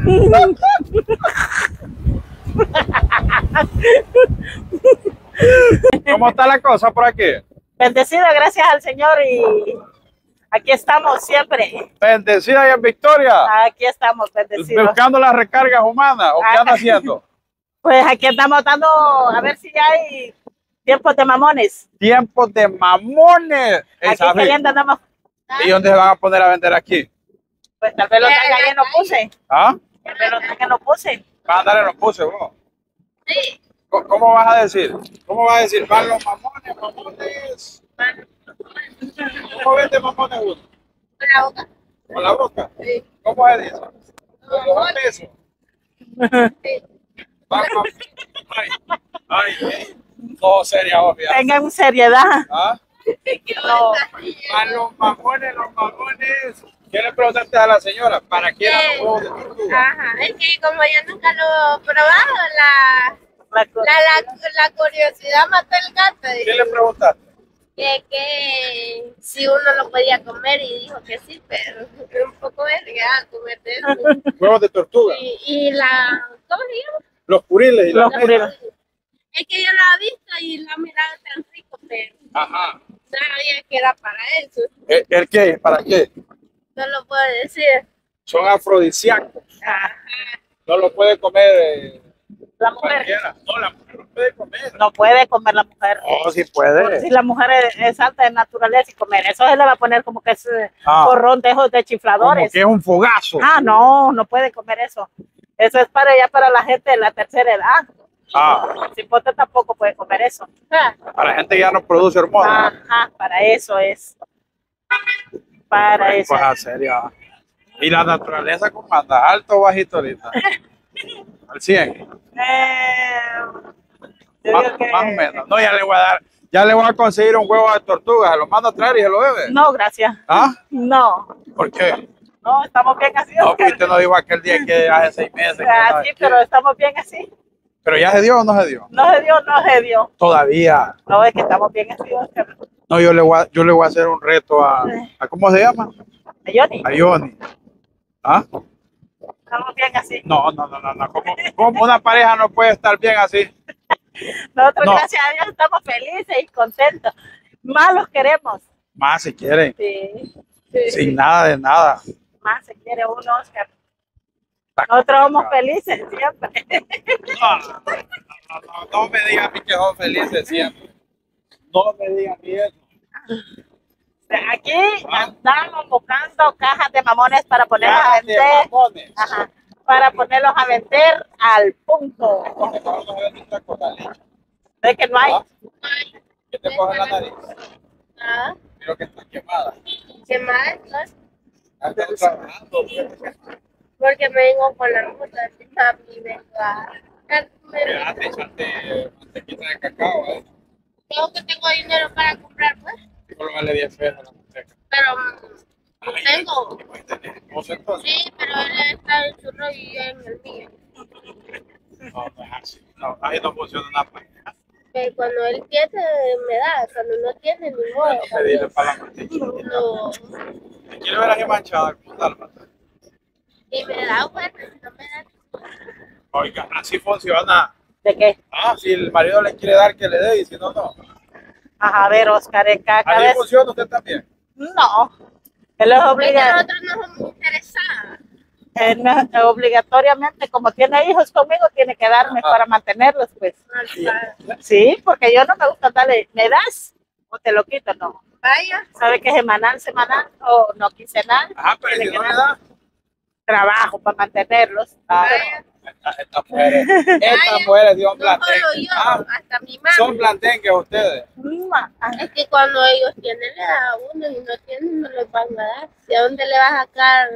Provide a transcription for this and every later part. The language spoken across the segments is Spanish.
¿Cómo está la cosa por aquí? Bendecida, gracias al Señor, y aquí estamos siempre. Bendecida y en victoria. Aquí estamos, bendecidos. Buscando las recargas humanas. ¿O qué anda haciendo? Pues aquí estamos dando, a ver si ya hay tiempos de mamones. Tiempos de mamones. Aquí queriendo andamos. ¿Y dónde se van a poner a vender aquí? Pues tal vez lo traigan en los puse. ¿Ah? Tal vez lo traigan en los puse. Van a andar en los buses, vos. Sí. ¿Cómo vas a decir? ¿Cómo vas a decir? Van los mamones, mamones. ¿Cómo vende mamones uno? Con la boca. ¿Con la boca? Sí. ¿Cómo es eso? ¿Con los pesos? Sí. Ay. No, seria, obvia. Tengan seriedad. ¿Ah? No. A los mamones, los mamones. ¿Qué le preguntaste a la señora? ¿Para qué eran los huevos de tortuga? Ajá, es que como yo nunca lo he probado, la curiosidad mató el gato. ¿Qué le preguntaste? Que si uno lo podía comer y dijo que sí, pero es un poco verga comer de eso. Huevos de tortuga. Y la, ¿cómo se llama? Los puriles y Los las puriles. Es que yo lo he visto y lo he mirado tan rico, pero Ajá. no sabía que era para eso. ¿El qué? ¿Para qué? No lo puedo decir. Son afrodisíacos. Ajá. No lo puede comer La mujer cualquiera. No, la mujer no puede comer. no puede comer la mujer. No, sí puede. Si la mujer es alta de naturaleza y comer eso, se le va a poner como que es porrón de esos de Como chifladores. que es un fogazo. No puede comer eso. Eso es para la gente de la tercera edad. Si usted tampoco puede comer eso. Para la gente que ya no produce hormonas. Ajá, para eso es. Para eso. Pues serio. ¿Y la naturaleza cómo anda? ¿Alto o bajito ahorita? ¿Al 100? Yo digo que- Más o menos. No, ya le voy a conseguir un huevo de tortuga. Se lo mando a traer y se lo bebe. No, gracias. ¿Ah? No, ¿Por qué? no, estamos bien así. No, que usted no dijo aquel día que hace 6 meses. que no Sí, sé pero qué. estamos bien así. ¿Pero ya se dio o no se dio? No se dio. Todavía. No, es que estamos bien así, Oscar. No, yo le voy a hacer un reto a ¿cómo se llama? Johnny, A Johnny. ¿Ah? estamos bien así. No. ¿Cómo una pareja no puede estar bien así? Nosotros, No. gracias a Dios, estamos felices y contentos. Más los queremos. Más si quieren. Sí. Sin nada de nada. Más se quiere uno, Oscar. Nosotros somos felices siempre. No me digan a mí que son felices siempre. No me digan a mí eso. Aquí andamos buscando cajas de mamones para ponerlos a Cajas de vender. mamones. Ajá, para ponerlos a vender al punto. Porque no nos ven un taco de leche. Es que no hay. ¿Ah? ¿Qué te coge la nariz? Ah, Creo que está quemada. ¿qué más? ¿No? Está trabajando. Porque me vengo con la moto, y vengo a... Espérate, echarte mantequita de cacao, Creo que tengo dinero para comprar, pues, Solo vale 10 pesos la manteca. pero no tengo. ¿Vos entonces? Sí, pero él está en su rollo y yo en el mío. No es así. No, ahí no funciona nada. Que cuando él tiene, me da. Cuando no tiene, ni modo. No pedirle para la mantequilla. No. Quiero ver aquí manchada. Y me da, bueno, no me da. Oiga, así funciona. ¿De qué? Si el marido le quiere dar, que le dé, y si no, no. Ajá, a ver, Oscar, cada Así vez. funciona usted también. No. Él es Es que obligado. nosotros no somos interesadas. Obligatoriamente, como tiene hijos conmigo, tiene que darme para mantenerlos, pues. Sí, porque yo no me gusta darle, ¿me das? O te lo quito, no. Vaya. ¿Sabe que es semanal o no quincenal? Ajá, pero Tiene si que no le dar da. trabajo para mantenerlos. Vaya. Estas mujeres son No solo plantengues. yo, hasta mi mamá. Son plantengues ustedes. Es que cuando ellos tienen, le da a uno y no tienen, no les van a dar. ¿De dónde le vas a sacar?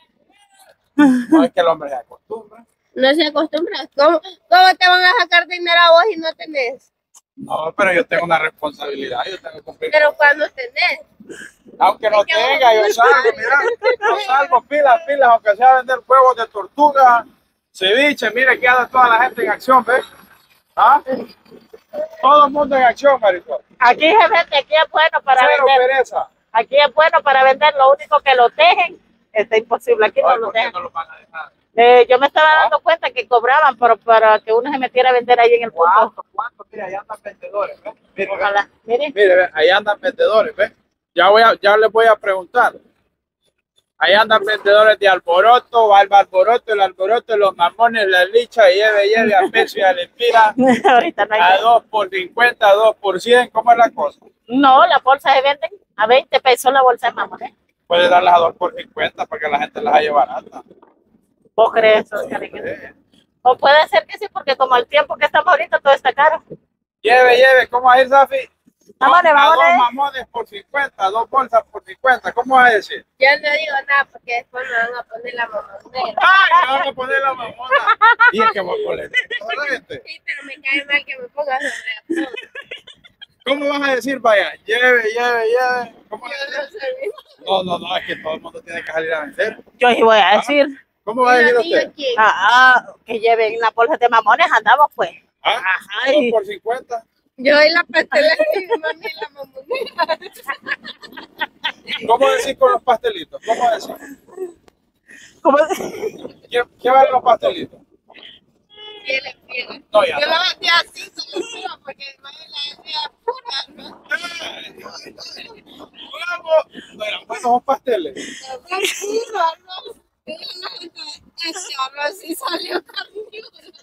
No es que el hombre se acostumbra. No se acostumbra. ¿Cómo te van a sacar dinero a vos y no tenés? No, pero yo tengo una responsabilidad. Yo tengo que cumplir. Pero cuando tenés. Aunque no es que tenga, yo vos- salgo, mira. Yo salgo pilas, aunque sea a vender huevos de tortuga, ceviche. Mire que anda toda la gente en acción, ¿ves? ¿Ah? Todo el mundo en acción, Marisol. Aquí se vende, aquí es bueno para Cero vender. pereza. Aquí es bueno para vender, lo único que lo dejen, está imposible, aquí no Ay, lo ¿por qué dejan. no lo van a dejar? Yo me estaba dando cuenta que cobraban para que uno se metiera a vender ahí en el punto. ¿Cuánto? Mira, ahí andan vendedores, ¿ves? Mire, Ojalá. Mire. mire, ve, ahí andan vendedores, ¿ves? Ya les voy a preguntar. Ahí andan vendedores de alboroto, va el alboroto, los mamones, la licha, lleve, a peso y a lempira, Ahorita no hay. a 2 por 50, 2 por 100, ¿cómo es la cosa? No, las bolsas se venden a 20 pesos la bolsa de mamón, ¿eh? Puede darlas a 2 por 50 para que la gente las haya barata. ¿Vos crees, Oscar? O puede ser que sí, porque como el tiempo que estamos ahorita todo está caro. Lleve, ¿cómo va a ir, Safi? Vámonos, A 2 vámonos. mamones por 50, 2 bolsas por 50, ¿cómo va a decir? Yo no digo nada porque después me van a poner la mamonera. ¡Ay, me van a poner la mamona! Y es que voy a poner. Sí, pero me cae mal que me pongas sobre todo. ¿Cómo vas a decir, vaya? Lleve. ¿Cómo vas a Yo no decir? sé. No, es que todo el mundo tiene que salir a vender. Yo sí voy a decir. ¿Cómo va a decir Yo digo usted? que Que lleven las bolsas de mamones, andamos pues. ¿Ah? Ajá. 2 por 50. yo doy la pastelera y mi mami la mamonera. ¿Cómo decir con los pastelitos? ¿Cómo decir? ¿Cómo? ¿Qué valen los pastelitos? Y él empieza. No, ya Yo no. la vendía así, se lo digo, porque mi mami la vendía pura, ¿no? No eran buenos los pasteles. Tranquilo, ¿no? Y la gente, ese arroz sí salió carnívoro.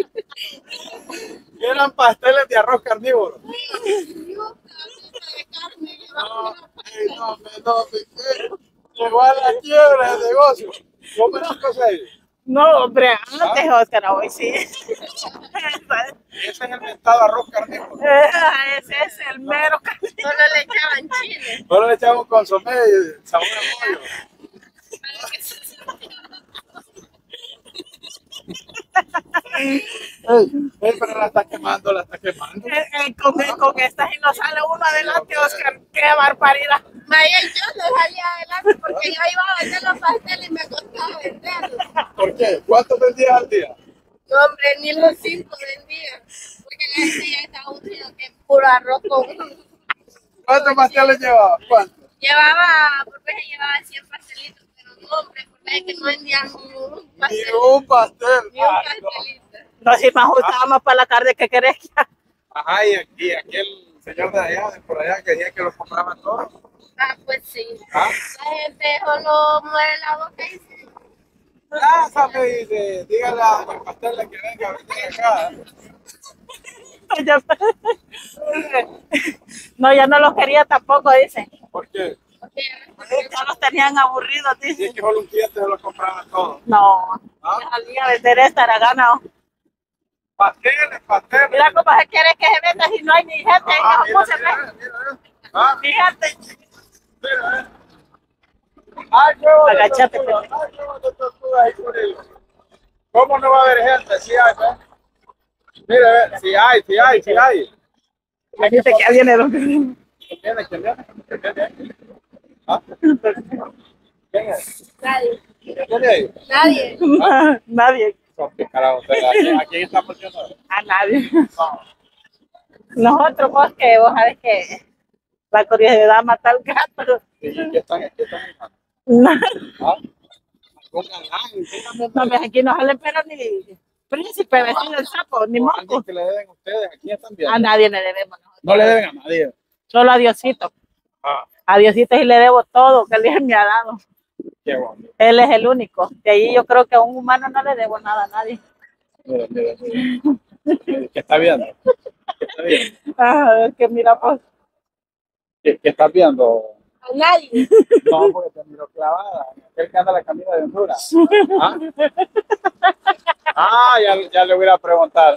Eran pasteles de arroz carnívoro. Yo, de carne, No, llegó a la quiebra el negocio. ¿Cómo es la cosa ahí? No, hombre, antes, Oscar, hoy sí. Ese es el mentado arroz carnívoro. Ese es el mero solo le echaban chile. Solo le echaba un consomé y sabor a pollo. Para que se Pero la está quemando. con estas y no sale uno adelante, Oscar. ¡Qué barbaridad! Vaya, yo no salía adelante porque yo iba a vender los pasteles y me costaba venderlos. ¿Por qué? ¿Cuántos vendías al día? No, hombre, ni los 5 vendía. Porque la gente ya está aburrida que es puro arroz con... ¿Cuántos pasteles llevaba? ¿Cuántos? Por vez llevaba 100 pastelitos, pero no, hombre, porque es que no vendían ni un Ni pastel. un pastel. Ni un Ay, no. pastelito. No, si me ajustábamos para la tarde, ¿qué querés? Ajá, y aquí el señor de allá, de por allá, que decía que los compraban todos. Ah, pues sí. ¿Ah? La gente solo mueve la boca y dice, Lázame, dice, dígale a el pastel que venga a vender acá. No, ya no los quería tampoco, dicen. ¿Por qué? Ya los tenían aburridos, Si es dicen. que solo un cliente se los compraban todos. No, ¿Ah? salía a vender esta, era ganado. Pasteles. Mira cómo se quiere que se venda si no hay ni gente. Ah, ¿Cómo se ve? mira. Ah, Ni gente. mira. Ay, qué bonito. Agachate, Ay, qué bonito tortuga ahí por ahí. ¿Cómo no va a haber gente? Sí hay, ¿ves? Mira, ve, sí hay. La gente que viene. ¿Quién viene? ¿Ah? ¿Quién es? nadie, ¿Quién viene ahí? nadie. Nadie. ¿Qué carajo? ¿A quién está poniendo? A nadie. No. Nosotros, vos sabés que la curiosidad mata al gato. ¿Y qué están No, ¿Ah? ¿Algún galán? no, ves, aquí no salen pero ni príncipe vestido del sapo, ni ¿O moco. alguien que le deben ustedes? ¿A quién están viendo? A nadie le debemos nosotros. No le deben a nadie. Solo a Diosito. Ah, A Diosito sí le debo todo que Él me ha dado. qué bueno. Él es el único. De ahí yo creo que a un humano no le debo nada a nadie. Mira. ¿Qué está viendo? ¿Qué está viendo? Ah, que mira, pues. ¿Qué estás viendo? A nadie. No, porque te miro clavada. Aquel que anda la camina de Honduras. Ya le voy a preguntar.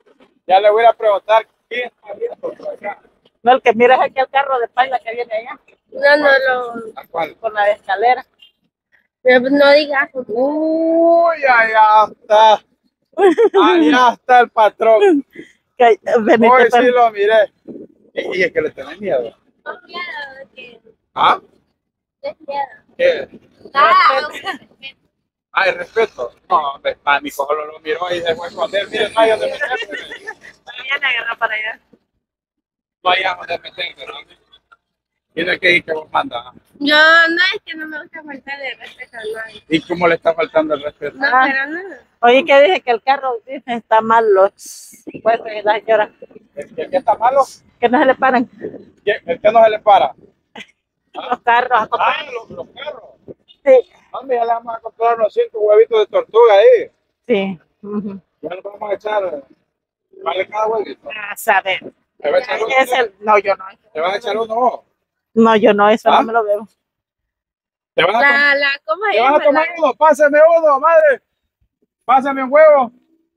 ¿Quién está viendo por acá? No, el que mira es aquel carro de paila que viene allá, No, ¿A cuál? por la escalera. no digas. Uy, allá está. Allá está el patrón. Que, venite, Hoy sí pero- lo miré. Y es que le tenés miedo. No quiero que... ¿Ah? No quiero. ¿Qué? Ah, Ay, respeto. No, hombre, pánico, solo lo miró y dejó esconder. Miren, no hay donde meterse. Viene, agarra para allá. No hay donde meterse, ¿no? Tiene que ir que vos mandas. Yo no es que no me gusta faltarle el respeto a nadie. ¿Y cómo le está faltando el respeto? No, Ah. pero nada. Oye, que dije que el carro dice, está malo. Pues la señora, ¿El que está malo? que no se le paran ¿El que no se le para? los carros a comprar. Ah, los carros. Sí, Hombre, ya le vamos a comprar unos 5 huevitos de tortuga ahí. sí. Ujú. Ya le vamos a echar. Vale cada huevito. A saber. ¿Le va a echar uno? Es el, no, yo no. ¿Le vas a echar uno vos? No, yo no, eso ¿Ah? no me lo veo. ¿Te vas a tomar, ¿Cómo se ¿te vas a llama? tomar uno? Pásame uno, madre. Pásame un huevo.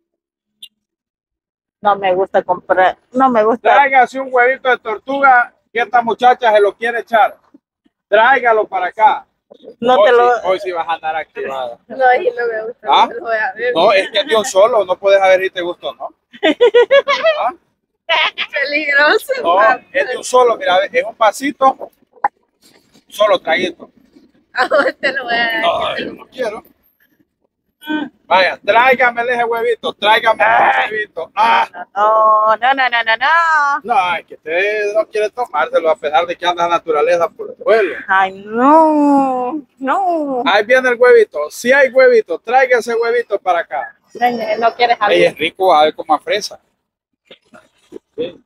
No me gusta comprar, no me gusta. Tráigase un huevito de tortuga que esta muchacha se lo quiere echar. Tráigalo para acá. No hoy, te lo. sí, hoy sí vas a andar activada. No, y no me gusta. ¿Ah? No lo voy a ver. No, es que de un solo, no puedes saber si te gustó, ¿no? ¿Ah? Peligroso. No, es de un solo, mira, es un pasito, solo traguito. A vos te lo voy a dar. No, yo no quiero. Vaya, tráigame ese huevito, tráigame ese huevito. Ah, No, no, no, no, no, no. no, es que usted no quiere tomárselo a pesar de que anda la naturaleza por el suelo. Ay, no, no. Ahí viene el huevito. Si hay huevito, traiga ese huevito para acá. No quieres Ahí abrir. es rico, a ver como a fresa. Sí.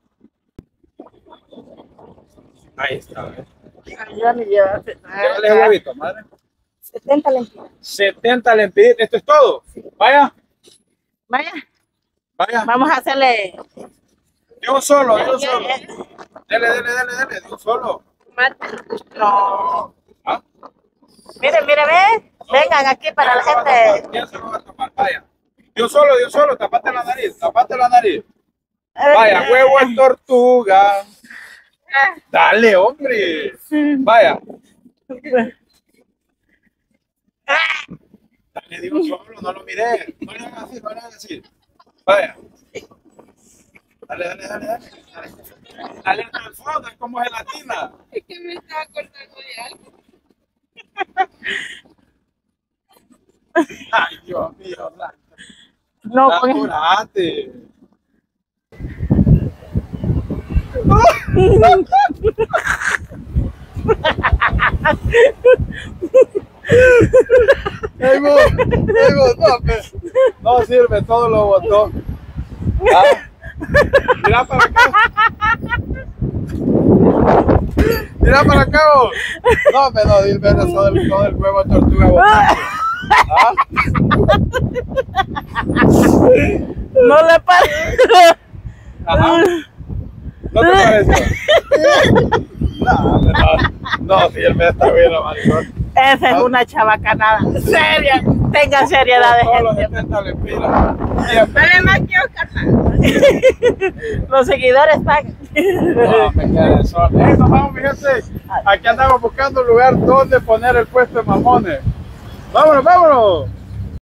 Ahí está. Yo ni yo. Llévale ese huevito, madre. 70 lempiras. 70 lempiras. ¿Esto es todo? Vaya, Vaya, vaya. vamos a hacerle. De un solo, de un solo. Dele, de un solo. Mátalo. No. ¿Ah? Miren, miren, ven. Vengan aquí para la gente. ¿Quién se lo va a tomar? Vaya. De un solo, tapate la nariz, tapate la nariz. Vaya, huevo en tortuga. Dale, hombre. Vaya. Dale, de un solo, no lo miré. No le hagas así, no le hagas así. Vaya. Dale. Dale hasta el fondo, es como gelatina. Es que me estaba acordando de algo. Ay, Dios mío. No, con- Apurate. No sirve, todo lo botó. Ah, mira para acá. Mira para acá. Vos. No, pero Dilber, todo el huevo de tortuga botado. ¿Ah? no le parece. Ajá. ¿No te parece? No, Dilber está bien, maricón. Esa es una chabacanada. Seria. Tengan seriedad de Todos los gente. 70 lempiras. Siempre. Vale más que Oscar. Los seguidores pagan. No, me quedé solo. Nos vamos, mi gente. Aquí andamos buscando un lugar donde poner el puesto de mamones. Vámonos.